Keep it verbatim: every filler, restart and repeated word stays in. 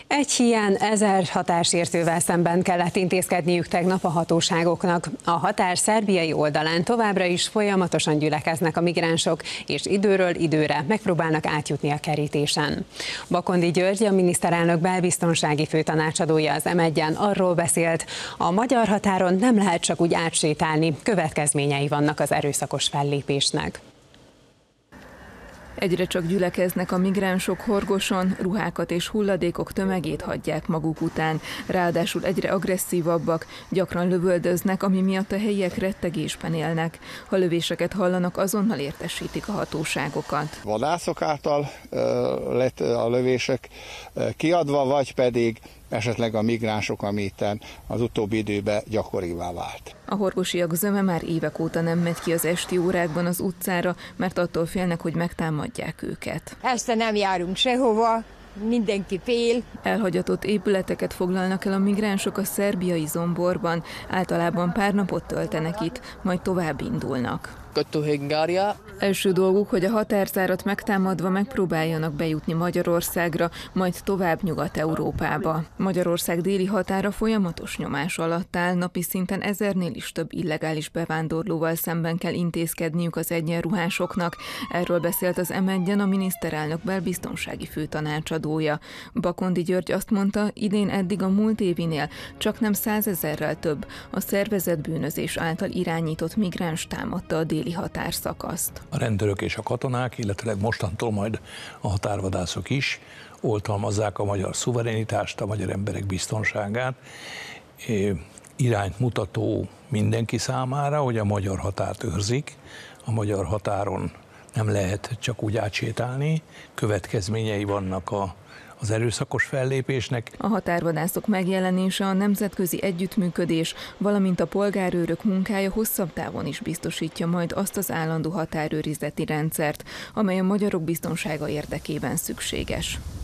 Egy híján ezer határsértővel szemben kellett intézkedniük tegnap a hatóságoknak. A határ szerbiai oldalán továbbra is folyamatosan gyülekeznek a migránsok, és időről időre megpróbálnak átjutni a kerítésen. Bakondi György, a miniszterelnök belbiztonsági főtanácsadója az em egyen arról beszélt, a magyar határon nem lehet csak úgy átsétálni, következményei vannak az erőszakos fellépésnek. Egyre csak gyülekeznek a migránsok Horgoson, ruhákat és hulladékok tömegét hagyják maguk után, ráadásul egyre agresszívabbak, gyakran lövöldöznek, ami miatt a helyiek rettegésben élnek. Ha lövéseket hallanak, azonnal értesítik a hatóságokat. Vadászok által lett a lövések kiadva, vagy pedig esetleg a migránsok, ami itten az utóbbi időben gyakorivá vált. A horgosiak zöme már évek óta nem megy ki az esti órákban az utcára, mert attól félnek, hogy megtámadják őket. Este nem járunk sehova, mindenki fél. Elhagyatott épületeket foglalnak el a migránsok a szerbiai Zomborban, általában pár napot töltenek itt, majd tovább indulnak. Első dolguk, hogy a határzárat megtámadva megpróbáljanak bejutni Magyarországra, majd tovább Nyugat-Európába. Magyarország déli határa folyamatos nyomás alatt áll, napi szinten ezernél is több illegális bevándorlóval szemben kell intézkedniük az egyenruhásoknak. Erről beszélt az em egyen a miniszterelnök belbiztonsági főtanácsadója. Bakondi György azt mondta, idén eddig a múlt évinél csak nem százezerrel több a szervezett bűnözés által irányított migráns támadta a déli határszakaszt. A rendőrök és a katonák, illetve mostantól majd a határvadászok is oltalmazzák a magyar szuverenitást, a magyar emberek biztonságát. Irányt mutató mindenki számára, hogy a magyar határt őrzik, a magyar határon nem lehet csak úgy átsétálni, következményei vannak a az erőszakos fellépésnek. A határvadászok megjelenése, a nemzetközi együttműködés, valamint a polgárőrök munkája hosszabb távon is biztosítja majd azt az állandó határőrizeti rendszert, amely a magyarok biztonsága érdekében szükséges.